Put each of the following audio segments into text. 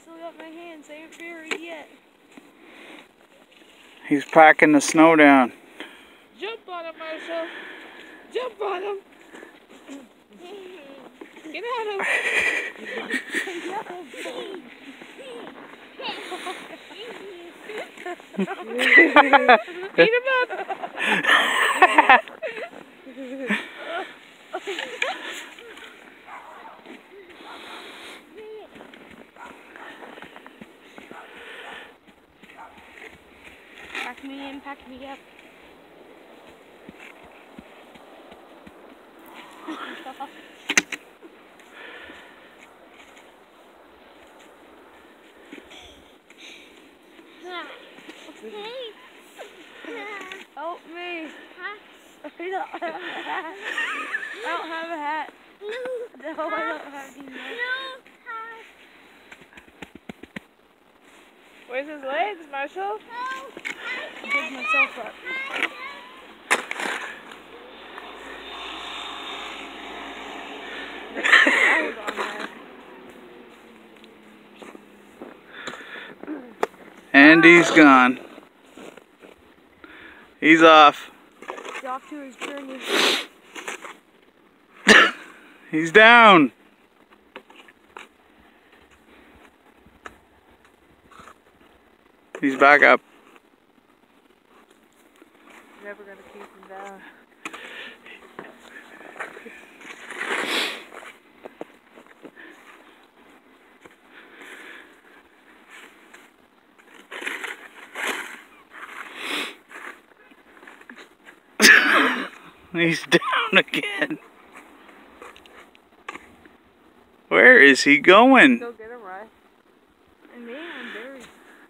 still got my hands. They ain't buried yet. He's packing the snow down. Jump on him, Marshall. Jump on him. Get at him. Beat him up. Pack me in, pack me up. Help me. Huh? I don't have a hat. No, I don't have any. Where's his legs, Marshall? I'll pick myself up. And he's gone. He's off. He's off to his journey. He's down. He's back up. Never gonna keep him down. He's down again. Where is he going? Go get him, right? And me, I'm buried.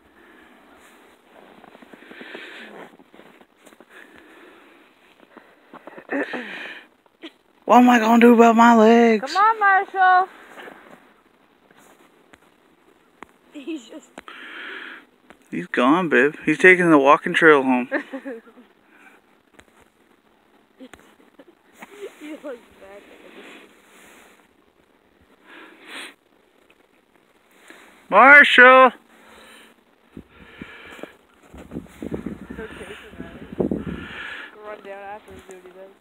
What am I gonna do about my legs? Come on, Marshall. He's gone, babe. He's taking the walking trail home. He looks back. Marshall! Go chase him, right? Go run down after him, see what he does.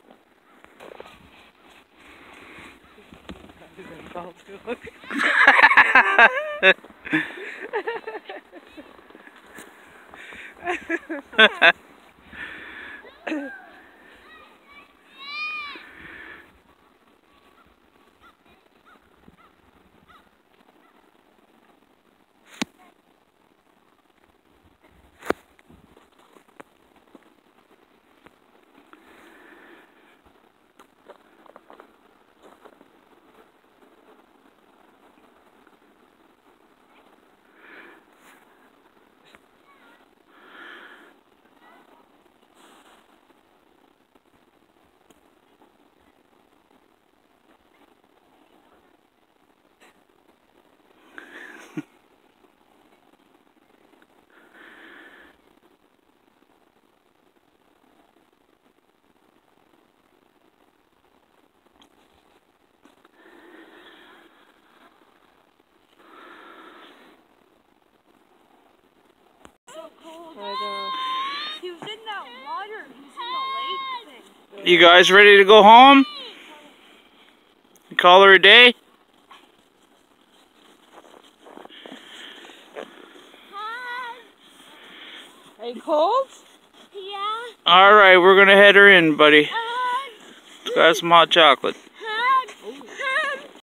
He was in that water. He was in the lake thing. You guys ready to go home? Call her a day? Hi. Are you cold? Yeah. Alright, we're gonna head her in, buddy. Got some hot chocolate.